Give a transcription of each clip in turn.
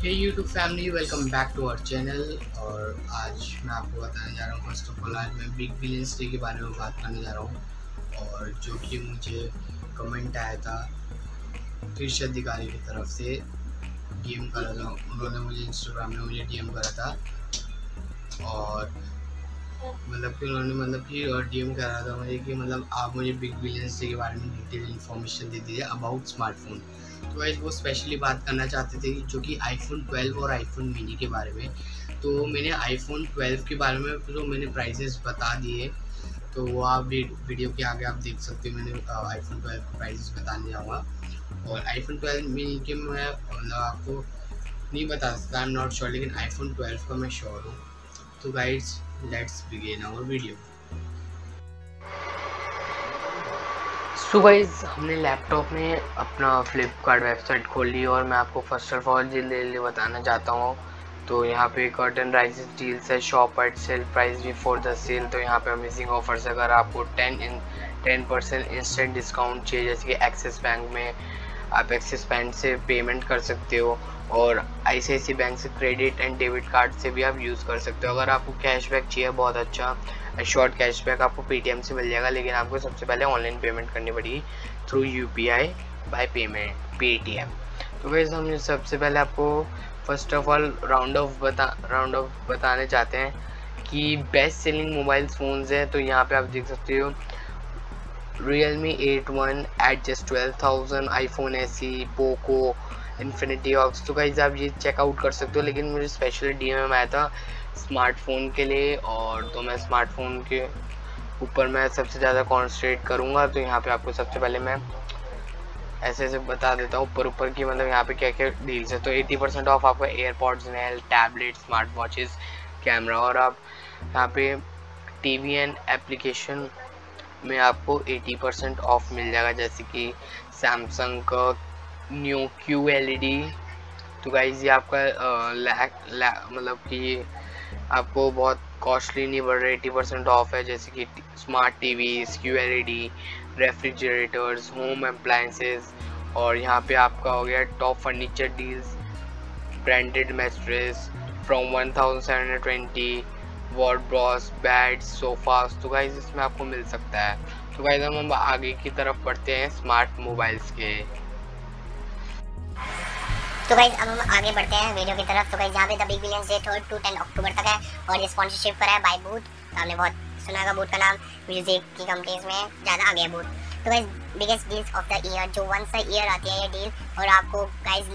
Hey YouTube family, welcome back to our channel. और आज मैं आपको बताने जा रहा हूँ, फर्स्ट ऑफ ऑल आज मैं बिग बिलियंस डे के बारे में बात करने जा रहा हूँ। और जो कि मुझे कमेंट आया था कृषि अधिकारी की तरफ से, डीएम करा था उन्होंने मुझे, इंस्टाग्राम में मुझे डीएम करा था। और उन्होंने डीएम करा था मुझे कि आप मुझे बिग बिलियंस डे के बारे में डिटेल इन्फॉर्मेशन दे दीजिए अबाउट स्मार्टफोन। तो गाइस वो स्पेशली बात करना चाहते थे जो कि आईफोन 12 और आईफोन मिनी के बारे में। तो मैंने आईफोन 12 के बारे में तो मैंने प्राइसेस बता दिए, तो वो आप वीडियो के आगे आप देख सकते हो। मैंने आईफोन 12 के प्राइसेस बताने जाऊँगा। और आईफोन 12 मिनी के मैं आपको नहीं बता सकता, आई एम नॉट श्योर, लेकिन आईफोन 12 का मैं श्योर हूँ। तो guys let's begin our video. So guys हमने लैपटॉप में अपना फ्लिपकार्ट वेबसाइट खोल ली और मैं आपको फर्स्ट ऑफ ऑल जल्दी बताना चाहता हूँ। तो यहाँ पे कर्टन राइजेस डील्स है, shop at sale price before the sale. तो यहाँ पे अमेजिंग ऑफर्स, अगर आपको 10% इंस्टेंट डिस्काउंट चाहिए, जैसे कि एक्सिस बैंक में आप एक्सिस बैंक से पेमेंट कर सकते हो और ICICI बैंक से क्रेडिट एंड डेबिट कार्ड से भी आप यूज़ कर सकते हो। अगर आपको कैशबैक चाहिए बहुत अच्छा शॉर्ट कैशबैक आपको पेटीएम से मिल जाएगा, लेकिन आपको सबसे पहले ऑनलाइन पेमेंट करनी पड़ेगी थ्रू UPI बाय पेटीएम। तो वैसे हम सबसे पहले आपको first of all round off बताने चाहते हैं कि बेस्ट सेलिंग मोबाइल फ़ोन्स हैं। तो यहाँ पे आप देख सकते हो Realme 8 eight just 12,000, iPhone SE, Poco, infinity ऑक्स। तो गाइस आप ये चेकआउट कर सकते हो, लेकिन मुझे स्पेशली DMM आया था स्मार्टफोन के लिए, और तो मैं स्मार्टफोन के ऊपर मैं सबसे ज़्यादा कॉन्सेंट्रेट करूँगा। तो यहाँ पे आपको सबसे पहले मैं ऐसे बता देता हूँ ऊपर की, यहाँ पे क्या क्या डील्स है। तो 80% ऑफ आपको AirPods, nail, tablet, smart watches, camera, और आप यहाँ पे TV एंड एप्लीकेशन में आपको 80% ऑफ मिल जाएगा, जैसे कि सैमसंग का न्यू QLED। तो गाइस ये आपका कि आपको बहुत कॉस्टली नहीं पड़ रहा, 80% ऑफ है, जैसे कि smart TVs, QLED, refrigerators, home appliances. और यहाँ पे आपका हो गया top furniture deals, branded mattress from 1720, wardrobes, beds, sofas. तो गाइस इसमें आपको मिल सकता है। तो गाइस हम आगे की तरफ बढ़ते हैं स्मार्ट मोबाइल्स के। तो गाइस अब हम आगे बढ़ते हैं वीडियो की तरफ। तो गाइस यहाँ पे the big billions day 3 to 10 October तक है और ये स्पॉन्सरशिप पर है बाय बूट। तो आपने बहुत सुना होगा बूट का नाम, म्यूजिक की कंपनीज में ज़्यादा आगे है बूट। तो guys biggest deals of the year, जो वंस अ ईयर आती है ये डील, और आपको गाइस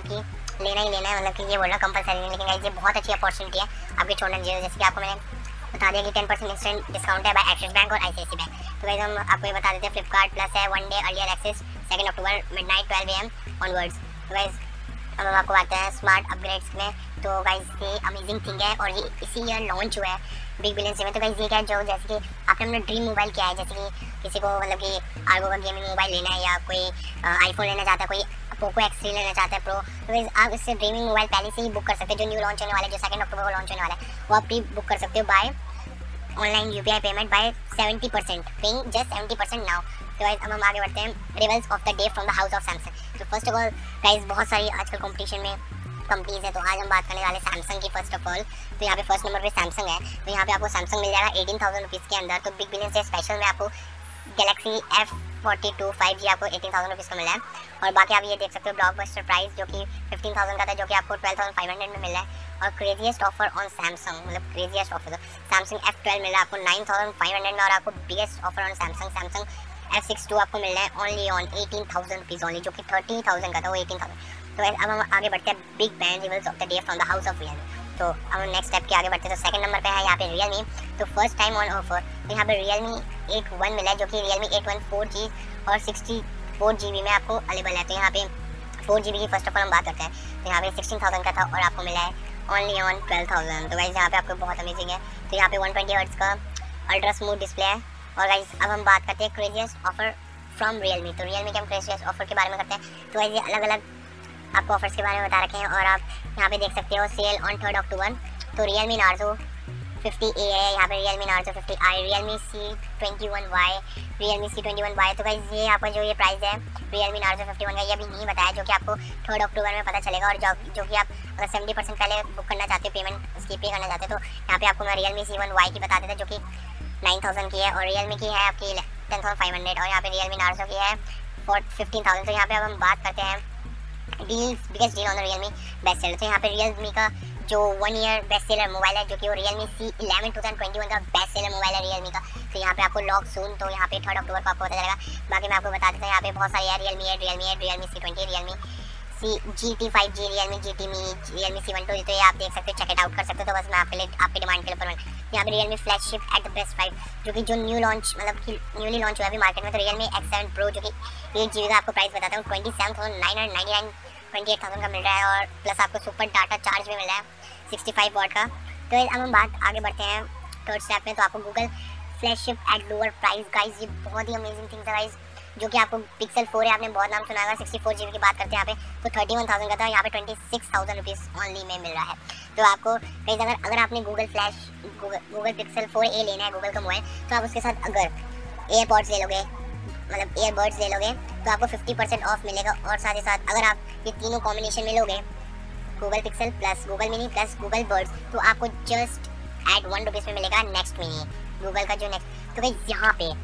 कि लेना ही लेना है, कि ये बोलना कंपलसरी नहीं, लेकिन गाइस ये बहुत अच्छी अपॉर्चुनिटी है आपके छोड़ना चाहिए। जैसे कि आपको मैंने बता दिया कि 10% इंस्टेंट डिस्काउंट है बाय एक्सिस बैंक और ICICI बैंक। तो गाइस हम आपको ये बता देते हैं फ्लिपकार्ट प्लस है 1 day earlier access 2 October midnight 12 AM onwards. तो गाइस अब हम आपको बात हैं स्मार्ट अपग्रेड्स में। तो गाइस ये अमेजिंग थिंग है और ये इसी ईयर लॉन्च हुआ है बिग बिलियंस डे में। तो गाइस ये क्या है, जो जैसे कि आपने अपना ड्रीम मोबाइल क्या है, जैसे कि किसी को कि आर्गो का गेमिंग मोबाइल लेना है, या कोई आईफोन लेना चाहता है, कोई पोको X3 लेना चाहता है प्रो। तो गाइस आप इससे ड्रीमिंग मोबाइल पहले से ही बुक कर सकते हैं, जो न्यू लॉन्च होने वाला है, जो 2 अक्टूबर को लॉन्च होने वाला है, वो आप प्री बुक कर सकते हो by online UPI payment by 70%, paying just 70% now. तो गाइस अब हम आगे बढ़ते हैं rivals of the day from the house of Samsung. तो फर्स्ट ऑफ ऑल गाइस बहुत सारी आजकल कंपटीशन में कंपनीज है, तो आज हम बात करने वाले सैमसंग की फर्स्ट ऑफ ऑल। तो यहाँ पे फर्स्ट नंबर पे सैमसंग है। तो यहाँ पे आपको सैमसंग मिल जाएगा 18,000 रुपीज़ के अंदर। तो बिग बिलियंस डे स्पेशल में आपको गैलेक्सी F42 5G आपको 18,000 रुपीज़ का मिला है। और बाकी आप ये देख सकते हो ब्लॉकबस्टर प्राइस जो कि 15,000 का था, जो कि आपको 12,500 में मिल रहा है। और craziest offer on Samsung, craziest offer, Samsung F12 मिल रहा है आपको 9,500 में। और आपको biggest offer on Samsung F62 आपको मिल रहा है ओनली ऑन 18,000 रुपीज़ ओनली, जो कि 30,000 का था, वो 18,000। तो अब हम आगे बढ़ते हैं big band rivals of the day from the house of Realme. तो अब हम नेक्स्ट स्टेप के आगे बढ़ते हैं। तो 2nd नंबर पे है यहाँ पे रियलमी। तो फर्स्ट टाइम ऑन ऑफर, तो यहाँ पे रियलमी 8 मिला है, जो कि रियलमी 8 4G और 64 GB में आपको अवेलेबल है। तो यहाँ पे 4 GB की फर्स्ट ऑफ ऑल हम बात करते हैं। तो यहाँ पे 16,000 का था और आपको मिला है ओनली ऑन 12,000। तो गाइस यहाँ पे आपको बहुत अमेजिंग है। तो यहाँ पे 120 हर्ट्ज का अल्ट्रा स्मूथ डिस्प्ले है। और गाइस अब हम बात करते हैं क्रेजिएस्ट ऑफर फ्रॉम रियलमी। तो रियलमी के हम क्रेजिएस्ट ऑफर के बारे में करते हैं। तो गाइस ये अलग अलग आपको ऑफर्स के बारे में बता रखे हैं और आप यहाँ पे देख सकते हो सेल ऑन 3 अक्टूबर। तो रियलमी नार्जो 50A है, यहाँ पे Realme Narzo 50i, Realme C21y, Realme C21y। तो गाइस ये आपका जो ये प्राइस है Realme Narzo 51 का ये अभी नहीं बताया, जो कि आपको 3 अक्टूबर में पता चलेगा। और जो कि आप अगर 70% पहले बुक करना चाहते हो, पेमेंट उसकी पे करना चाहते हो, तो यहाँ पे आपको मैं Realme C1y की बता देता, जो कि 9000 की है, और Realme की है आपकी 10500, और यहाँ पे Realme Narzo की है 15,000। तो यहाँ पे अब हम बात करते हैं deals, biggest deal on the Realme best seller. तो यहाँ पे Realme का जो 1 ईयर बेस्ट सेलर मोबाइल है, जो कि वो Realme C11 2021 का बेस्ट सेलर मोबाइल है Realme का। तो यहाँ पे आपको लॉक सून, तो यहाँ पे 3 अक्टूबर को आपको पता चलेगा। बाकी मैं आपको बता देता हूँ, यहाँ पे बहुत सारे है, Realme C20, Realme GT5G, Realme GT Mini, Realme C12। तो ये आप देख सकते हो, चेक इट आउट कर सकते हो। तो बस मैं आपके लिए, आपकी डिमांड के लिए यहाँ पे Realme flagship at the best price, जो कि जो न्यू लॉन्च, मतलब कि न्यूली लॉन्च हुआ है अभी मार्केट में। तो Realme X7 Pro, जो कि 8GB का आपको प्राइस बताता हूँ 27,999, 28,000 का मिल रहा है, और प्लस आपको सुपर डाटा चार्ज भी मिल रहा है 65 वॉट का। तो अब हम बात आगे बढ़ते हैं थर्ड स्टेप में। तो आपको Google flagship at lower price, guys ये बहुत ही अमेजिंग थिंग्स है गाइस, जो कि आपको Pixel 4 है, आपने बहुत नाम सुना होगा। 64GB की बात करते हैं यहाँ पे, तो 31,000 का था, यहाँ पे 26,000 रुपीज़ ऑनली में मिल रहा है। तो आपको कहीं अगर आपने गूगल Pixel 4a लेना है गूगल का मोबाइल, तो आप उसके साथ अगर एयरपॉड्स ले लोगे, मतलब एयरबड्स ले लोगे, तो आपको 50% ऑफ मिलेगा। और साथ ही साथ अगर आप ये तीनों कॉम्बिनेशन में लोगे, Google Pixel plus Google mini plus Google buds, तो आपको जस्ट एट 1 रुपीज़ में मिलेगा नेक्स्ट मिनी, गूगल का जो नेक्स्ट। तो भाई यहाँ पे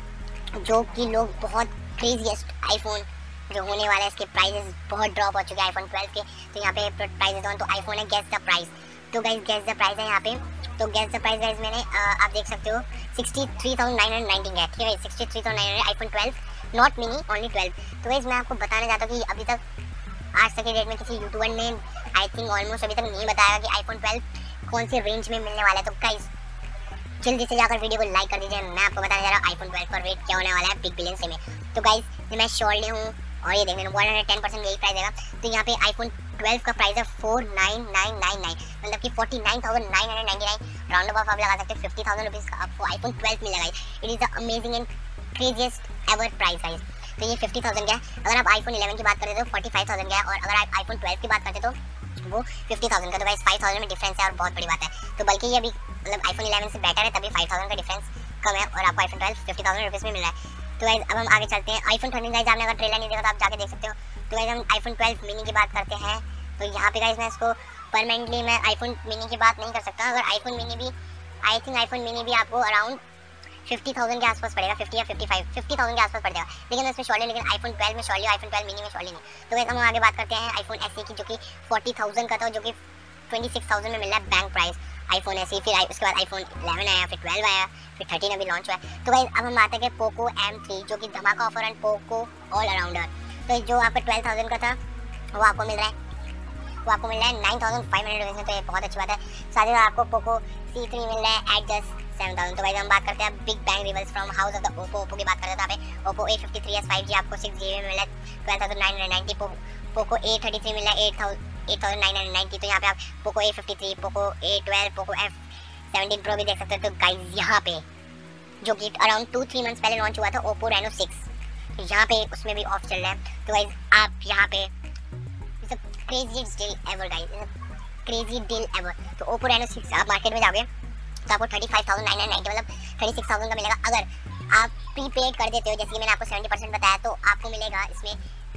जो कि लोग बहुत क्रेजीएस्ट आईफोन जो होने वाला है, इसके प्राइसेस बहुत ड्रॉप हो चुके हैं आईफोन 12 के। तो यहाँ पे प्राइसेस ऑन, तो आईफोन है गेस द प्राइस। तो गाइस गेस द प्राइस है यहाँ पे, तो गेस द प्राइस गाइस मैंने आप देख सकते हो 63,919 है, ठीक है 63,900 आईफोन 12 नॉट मिनी, ओनली 12। तो गाइस मैं आपको बताना चाहता हूँ कि अभी तक आज तक के डेट में किसी यूट्यूबर ने आई थिंक ऑलमोस्ट अभी तक नहीं बताया कि आईफोन 12 कौन सी रेंज में मिलने वाला है। तो गाइस जल्दी से जाकर वीडियो को लाइक कर दीजिए। मैं आपको बताने जा रहा हूँ आईफोन 12 का रेट क्या होने वाला है बिग बिलियन से में। तो गाइस मैं श्योरली हूँ, और ये देखने 110% यही प्राइस देगा। तो यहाँ पे आईफोन 12 का प्राइस है 49,999, मतलब कि 49,999 राउंड अबाउट आप लगा सकते हैं 50,000 रुपीज़ का आपको आईफोन 12 मिलेगा। It is the amazing and craziest ever price guys. तो ये 50,000 का है। अगर आप आईफोन 11 की बात करते तो 45,000 का है, और अगर आप आईफोन 12 की बात करते तो वो 50,000 का। तो गाइस 5,000 में डिफरेंस है, और बहुत बड़ी बात है। तो बल्कि ये अभी मतलब आईफोन 11 से बेटर है, तभी 5,000 का डिफरेंस कम है, और आपको आईफोन 12 50,000 रुपीज़ में मिल रहा है। तो गाइस अब हम आगे चलते हैं। आईफोन 13 गाइस आपने अगर ट्रेलर नहीं देखा तो आप जाके देख सकते हो। तो गाइस हम आईफोन 12 मिनी की बात करते हैं। तो यहाँ पे गाइस मैं इसको परमानेंटली मैं आईफोन मिनी की बात नहीं कर सकता। अगर आईफोन मिनी भी आई थिंक आईफोन मिनी भी आपको अराउंड 50,000 के आसपास पड़ेगा, 50 या 50,000 के आसपास पड़ जाएगा, लेकिन इसमें शॉर्टली, लेकिन आईफोन 12 में शॉर्टली, आईफोन 12 मिनी में शॉर्टली नहीं। तो गाइस हम आगे बात करते हैं आईफोन SE की, जो कि 40,000 का था, जो कि 26,000 में मिल रहा है बैंक प्राइस आईफोन SE। फिर उसके बाद आईफोन 11 आया, फिर 12 आया, फिर 13 अभी लॉन्च हुआ है। तो गाइस अब हम बात करें पोको M3, जो कि धमाका offer and Poco all arounder. तो जो आपका 12,000 का था वो आपको मिल रहा है 9,500 रुपीज़ में। तो ये बहुत अच्छी बात है। साथ ही आपको पोको C3 मिल रहा है एट जस्ट 7,000। तो गाइस हम बात करते हैं big bang rivals from house of the Oppo की बात करते हैं। यहाँ पे ओप्पो A53s 5G आपको 6GB में मिल रहा है 12,990, पोको A33 मिल रहा है 8,990। तो यहाँ पे आप Poco A53, Poco A12, Poco F17 Pro भी देख सकते हो। तो गाइस यहाँ पे जो कि अराउंड 2-3 मंथ्स पहले लॉन्च हुआ था ओप्पो रेनो 6, तो यहाँ पे उसमें भी ऑफ चल रहा है। तो गाइस आप यहाँ पे craziest deal ever guys, crazy deal ever. तो ओप्पो रेनो 6 आप मार्केट में जाओगे तो आपको 35,990 मतलब 36,000 का मिलेगा। अगर आप प्रीपेड कर देते हो, जैसे कि मैंने आपको 70% बताया, तो आपको मिलेगा इसमें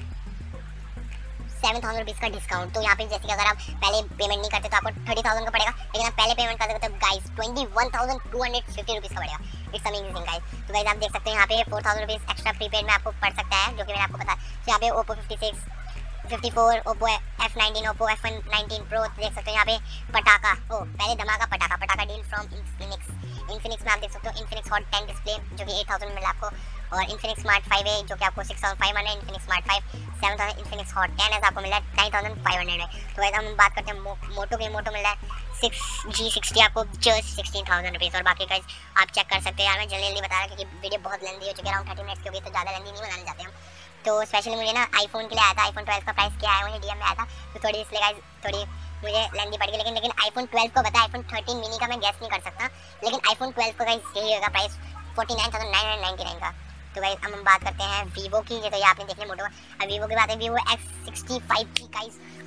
7,000 रुपीज़ का डिस्काउंट। तो यहाँ पे जैसे कि अगर आप पहले पेमेंट नहीं करते तो आपको 30,000 का पड़ेगा, लेकिन आप पहले पेमेंट करते तो गाइस 21,250 रुपीज़ का पड़ेगा। It's amazing guys. तो गाइस आप देख सकते हैं यहाँ पे 4,000 रुपीज़ एक्स्ट्रा प्रीपेड में आपको पड़ सकता है, जो कि मैंने आपको बताया। तो यहाँ पे Oppo 56, 54, Oppo F19, Oppo F19 Pro देख सकते हो। यहाँ पे पटाखा पहले धमाका पटाखा डील फ्रॉम इन्फिनिक्स में आप देख सकते हो। इन्फिनिक्स हॉट 10 डिस्प्ले जो कि 8,000 में मिला आपको, और इन्फिनिक्स स्मार्ट 5 है जो कि आपको 6,500 है। इन्फिनिक्स स्मार्ट 5 7,000, इन्फिनिक्स हॉट 10 है आपको मिला है 9,500 है। तो वैसे हम बात करते हैं मोटो की, मोटो मिल रहा है 6G60 आपको जस्ट 16,000 रुपीज़। और बाकी गाइस आप चेक कर सकते हैं। यार मैं जल्दी बता रहा क्योंकि वीडियो बहुत लेंदी हो चुकी है, अराउंड 30 मिनट्स की होगी, तो ज़्यादा लेंदी नहीं बनाने जाते हम। तो स्पेशली मुझे ना आईफोन के लिए आया था, आईफोन 12 का प्राइस क्या है मुझे DM में आया था, तो थोड़ी इसलिए गाइस थोड़ी मुझे लेंदी पड़ गई। लेकिन आईफोन 12 को पता है, आईफोन 13 मिनी का मैं गैस नहीं कर सकता, लेकिन आईफोन 12 को गाइस यही होगा प्राइस 49,999 का। तो गाइस अब हम बात करते हैं वीवो की, तो ये आपने देख लिया मोटो। अब वीवो की बात है, वीवो X65 की गाइस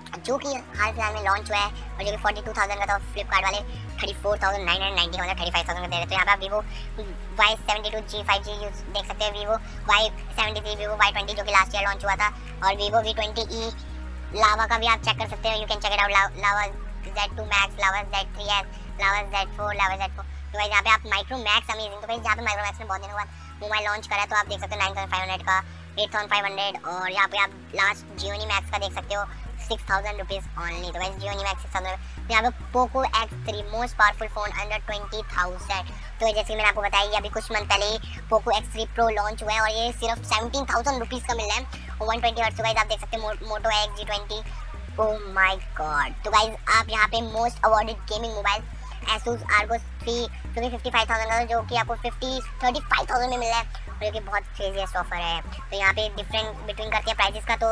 जो कि हाल फिलहाल में लॉन्च हुआ है और जो कि 42,000 का था, फ्लिपकार्ट वाले 34,990 मतलब 35,000 का दे रहे। तो यहाँ पे आप वीवो Y72G 5G यूज देख सकते हैं, वीवो Y73, वीवो Y20 जो कि लास्ट ईयर लॉन्च हुआ था, और वीवो V20e लावा का भी आप चेक कर सकते हो। You can check it out, Lava Z2 Max, Lava Z3S, Lava Z4, Lava Z4। तो भाई यहाँ पे आप माइक्रो मैक्स अमेजिंग, तो भाई यहाँ पे माइक्रो मैक्स ने बहुत दिनों बाद मोबाइल लॉन्च करा है, तो आप देख सकते हो 9,500 का, 8,500, और यहाँ पे आप लास्ट जियोनी मैक्स का देख सकते हो 6,000 रुपीज़ ऑनली। तो वैसे जियोनी मैक्स 6,000। तो यहाँ पे Poco X3 most powerful phone under 20,000। तो जैसे कि मैंने आपको बताया ये अभी कुछ मंथ पहले ही पोको X3 Pro लॉन्च हुआ है और ये सिर्फ 17,000 रुपीज़ का मिल रहा है और 120 हर्ट्ज। गाइस आप देख सकते हैं Moto X G20। Oh my god. तो गाइस आप यहाँ पे most awarded gaming mobile Asus Argo 3 जो कि 55,000 का, जो कि आपको 35,000 में मिल रहा है और ये कि बहुत क्रेजीएस्ट ऑफर है। तो यहाँ पे डिफरेंट बिटवीन करते हैं प्राइसेस का, तो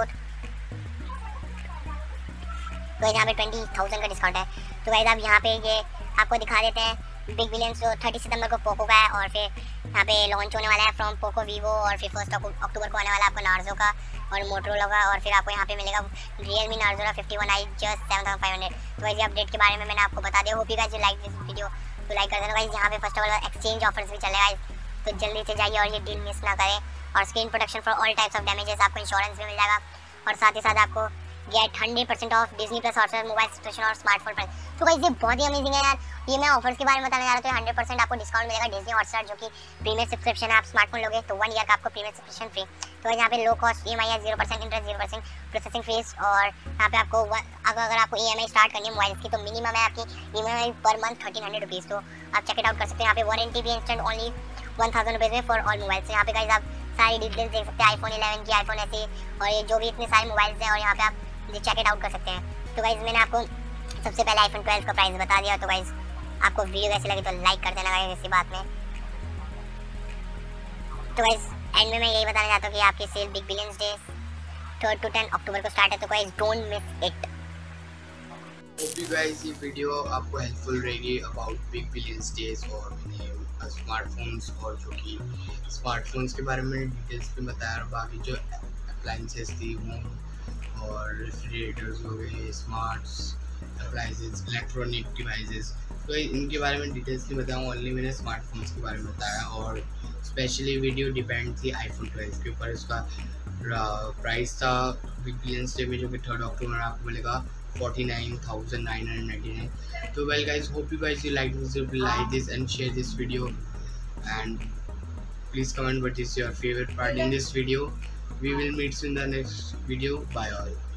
यहाँ पे 20,000 का डिस्काउंट है। तो गाइस आप यहाँ पे ये आपको दिखा देते हैं बिग बिलियंस जो 30 सितंबर को पोको का है और फिर यहाँ पे लॉन्च होने वाला है फ्रॉम पोको वीवो, और फिर 1 अक्टूबर को आने वाला है आपको नार्जो का और मोटरोला का, और फिर आपको यहाँ पे मिलेगा रियलमी नार्जो 51i जस्ट 7,500। तो वैसे अपडेट के बारे में मैंने आपको बता दिया। Hope you guys like this video, तो लाइक कर देना गाइस। यहाँ पे first of all exchange offers भी चलेगा, तो जल्दी से जाइए और ये डील मिस ना करें। और screen protection for all types of damages, आपको इंश्योरेंस भी मिल जाएगा, और साथ ही साथ आपको get 100% off Disney plus Hotstar mobile subscription और स्मार्टफोन प्राइस। तो गाइस ये बहुत ही अमेजिंग है यार। ये मैं ऑफर्स के बारे में बताने जा रहा हूँ। तो 100% आपको डिस्काउंट मिलेगा डिज्नी हॉटस्टार, जो कि प्रीमियम सब्सक्रिप्शन है। आप स्मार्टफोन लोगे तो 1 ईयर का आपको प्रीमियम सब्सक्रिप्शन फ्री। तो यहाँ पे लो कॉस्ट EMI है, 0% इंटरेस्ट, 0% प्रोसेसिंग फीस, और यहाँ पे आपको अगर आपको EMI स्टार्ट करनी है मोबाइल की तो मिनिमम है आपकी EMI पर मंथ 1,300 रुपीज़। तो आप चेक इट आउट कर सकते हैं। यहाँ पे वारंटी भी इंस्टेंट ओनली 1,000 रुपीज़ में फॉर ऑल मोबाइल। यहाँ पे गाइस आप सारी डिटेल्स देख सकते हैं, iPhone 11 की, iPhone SE और ये जो भी इतने सारे मोबाइल्स हैं, और यहाँ पे आप चेक इट आउट कर सकते हैं। तो गाइस मैंने आपको सबसे पहले iPhone 12 का प्राइस बता दिया। तो गाइस आपको वीडियो कैसी लगी तो लाइक कर देना गाइस इसी बात में। तो गाइस एंड में मैं यही बताना चाहता हूँ कि आपकी sale big billions day 3 to 10 अक्टूबर को स्टार्ट है, तो guys don't miss it. Hope you guys ये वीडियो आपको हेल्पफुल रहेगी अबाउट बिग बिलियंस डेज, और मैंने स्मार्टफोन्स और जो कि स्मार्टफोन्स के बारे में डिटेल्स भी बताया, और बाकी जो अप्लाइंसेस थी होम और रेफ्रिजरेटर्स हो गए, स्मार्ट्स अप्लाइंसेस, इलेक्ट्रॉनिक डिवाइसेस, तो इनके बारे में डिटेल्स नहीं बताऊँ। ओनली मैंने स्मार्टफोन्स के बारे में बताया, और स्पेशली वीडियो डिपेंड थी iPhone 12 के ऊपर। इसका प्राइस था बिग बिलियंस डे में जो कि 3 अक्टूबर आपको मिलेगा 49,999। So well guys, hope you guys like this and share this video, and please comment what is your favorite part in this video. We will meet soon in the next video. Bye all.